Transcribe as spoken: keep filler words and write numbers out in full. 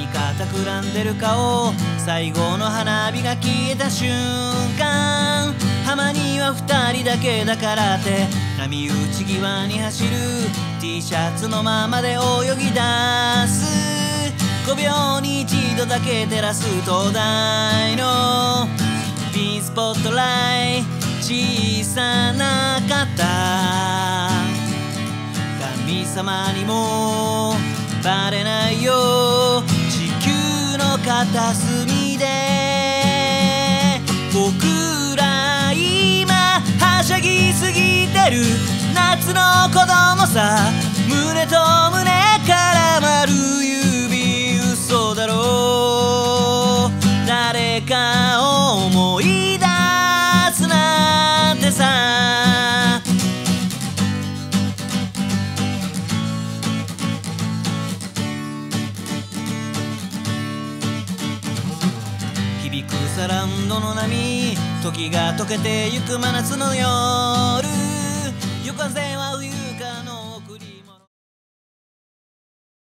か企んでる顔、最後の花火が消えた瞬間、浜には二人だけだからって波打ち際に走る T シャツのままで泳ぎ出す。ごびょうに一度だけ照らす灯台のピンスポットライト、小さな肩、神様にもバレないよ地球の片隅で。僕ら今はしゃぎすぎてる夏の子供さ、胸と胸絡まる指、嘘だろう誰かを思い出すなんてさ。響くサラウンドの波、時が溶けてゆく真夏の夜、夜風は冬かの